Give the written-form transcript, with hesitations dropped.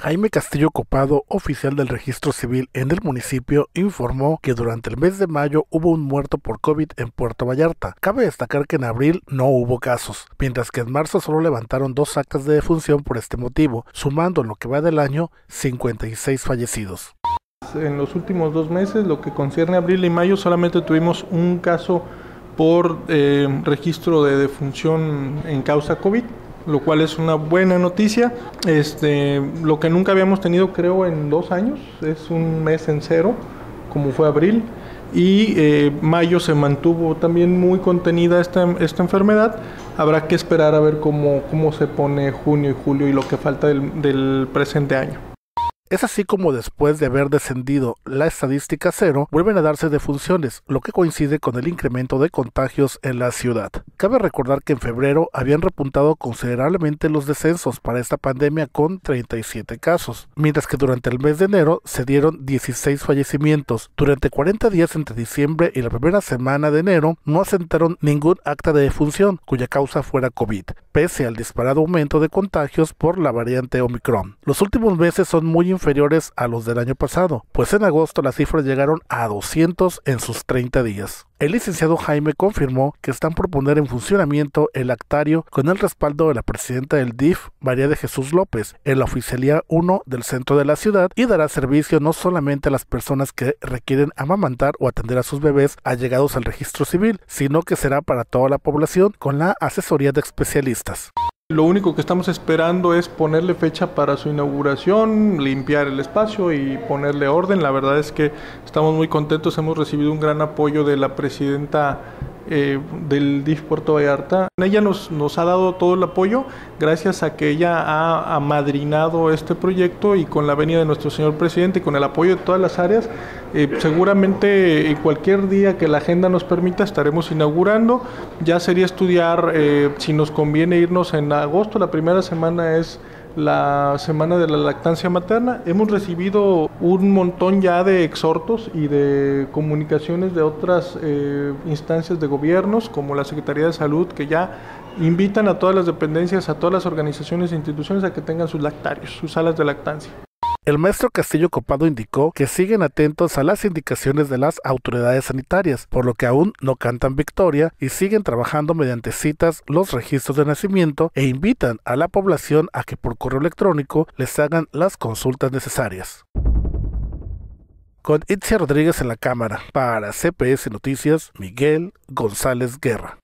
Jaime Castillo Copado, oficial del Registro Civil en el municipio, informó que durante el mes de mayo hubo un muerto por COVID en Puerto Vallarta. Cabe destacar que en abril no hubo casos, mientras que en marzo solo levantaron 2 actas de defunción por este motivo, sumando en lo que va del año 56 fallecidos. En los últimos 2 meses, lo que concierne a abril y mayo, solamente tuvimos un caso por registro de defunción en causa COVID, lo cual es una buena noticia. Lo que nunca habíamos tenido, creo, en 2 años, es un mes en cero, como fue abril, y mayo se mantuvo también muy contenida esta enfermedad. Habrá que esperar a ver cómo se pone junio y julio y lo que falta del presente año. Es así como después de haber descendido la estadística cero, vuelven a darse defunciones, lo que coincide con el incremento de contagios en la ciudad. Cabe recordar que en febrero habían repuntado considerablemente los descensos para esta pandemia con 37 casos, mientras que durante el mes de enero se dieron 16 fallecimientos. Durante 40 días entre diciembre y la primera semana de enero no asentaron ningún acta de defunción cuya causa fuera COVID, pese al disparado aumento de contagios por la variante Omicron. Los últimos meses son muy inferiores a los del año pasado, pues en agosto las cifras llegaron a 200 en sus 30 días. El licenciado Jaime confirmó que están por poner en funcionamiento el actario con el respaldo de la presidenta del DIF, María de Jesús López, en la Oficialía 1 del centro de la ciudad, y dará servicio no solamente a las personas que requieren amamantar o atender a sus bebés allegados al registro civil, sino que será para toda la población con la asesoría de especialistas. Lo único que estamos esperando es ponerle fecha para su inauguración, limpiar el espacio y ponerle orden. La verdad es que estamos muy contentos, hemos recibido un gran apoyo de la presidenta del DIF Puerto Vallarta. Ella nos ha dado todo el apoyo gracias a que ella ha amadrinado este proyecto, y con la venia de nuestro señor presidente y con el apoyo de todas las áreas, seguramente cualquier día que la agenda nos permita estaremos inaugurando. Ya sería estudiar si nos conviene irnos en agosto. La primera semana es la semana de la lactancia materna. Hemos recibido un montón ya de exhortos y de comunicaciones de otras instancias de gobiernos, como la Secretaría de Salud, que ya invitan a todas las dependencias, a todas las organizaciones e instituciones a que tengan sus lactarios, sus salas de lactancia. El maestro Castillo Copado indicó que siguen atentos a las indicaciones de las autoridades sanitarias, por lo que aún no cantan victoria y siguen trabajando mediante citas los registros de nacimiento, e invitan a la población a que por correo electrónico les hagan las consultas necesarias. Con Itzia Rodríguez en la cámara, para CPS Noticias, Miguel González Guerra.